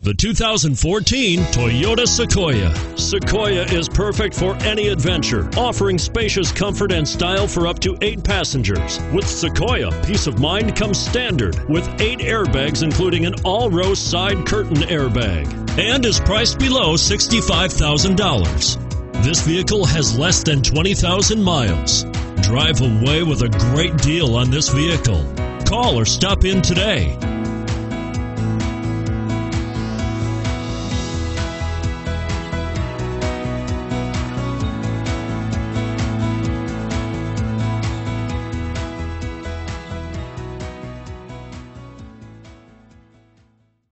The 2014 Toyota Sequoia. Sequoia is perfect for any adventure, offering spacious comfort and style for up to 8 passengers. With Sequoia, peace of mind comes standard with 8 airbags, including an all-row side curtain airbag, and is priced below $65,000. This vehicle has less than 20,000 miles. Drive away with a great deal on this vehicle. Call or stop in today.